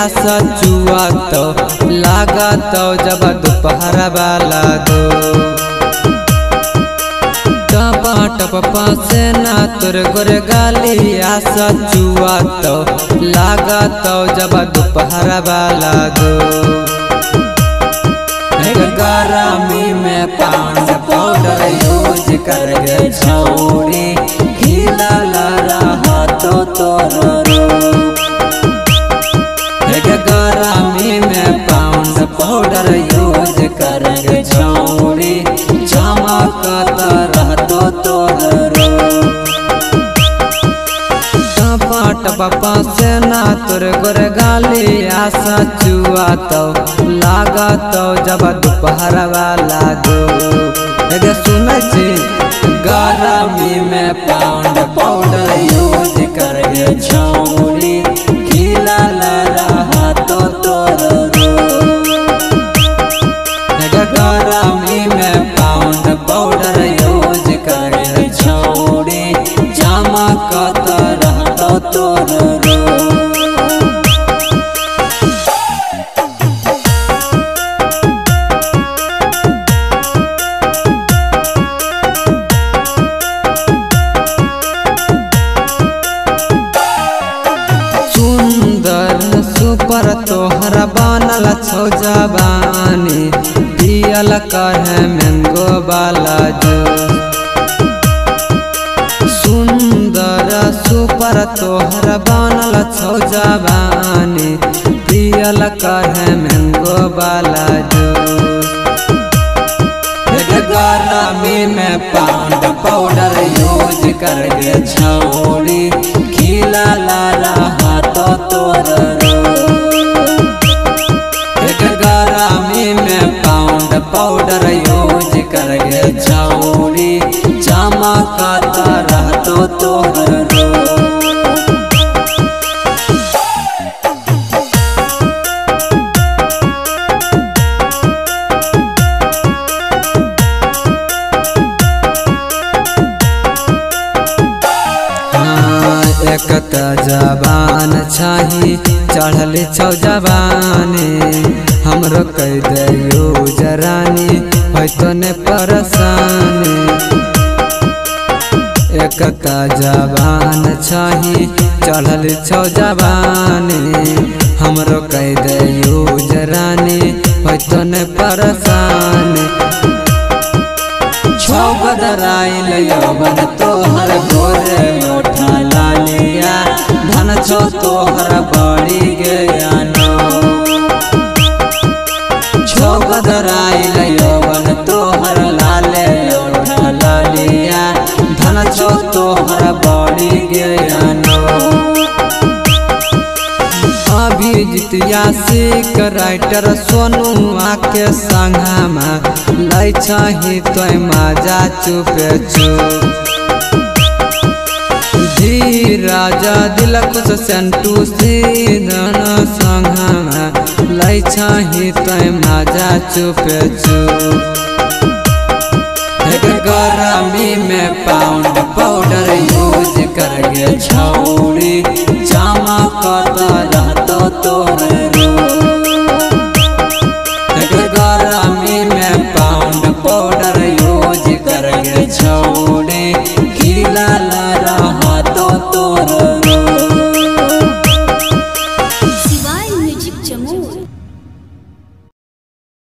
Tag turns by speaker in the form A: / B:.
A: आशा चुआ तो लागा तो जब दोपहर वाला दो टपा टपा से ना तुर गुर गाली आशा चुआ तो लागा तो जब दोपहर वाला दो गरमी में पाउंड पाउडर यूज करके छौरी खिला रहा तो गरमी में पाउंड पाउडर यूज करके छौरी चमकत रहतो टपा से ना तुर गुर गाली आशा चुआ तो लागा तो जब दोपहर वाला दो सुन गरमी में पाउंड पाउडर यूज करके छौरी खिला रहा तो गरमी में पाउंड पाउडर यूज करके छौरी चमकत रहतो पर तोहर बनल छौ जवानी दियल कहे मैंगो वाला जो सुंदर सुपर तोहर बनल छौ जवानी दियल कहे मैंगो वाला जो गरमी में पाउंड पाउडर यूज करके छौरी खिला रहा तो गरमी में पाउंड पाउडर यूज करके छौरी चमकत रहतो एक जबान छाही चढ़ल छौ जवानी हमरो कह दियो जरानी तो ने परेशानी एक जबान छाही चढ़ल छौ जवानी हमरो कह दियो जरानी तो ने परेशानी छौ बदराइल यौवन तोहर गोरे ओठा लालिया धन छो तोहर बड़ी गयानो छौ बदराइल यौवन तोहर लाले ओठा लालिया धन छो तोहर बड़ी गयानो अभिजीत आशिक राइटर सोनू आके संगमा लै छही तो मजा चुपे चुप धीरज दिल खुश सेंटू सीधन संगमा लै छही तो मजा चुपे चुप गरमी में पाउंड पाउडर यूज करके छौरी चमकत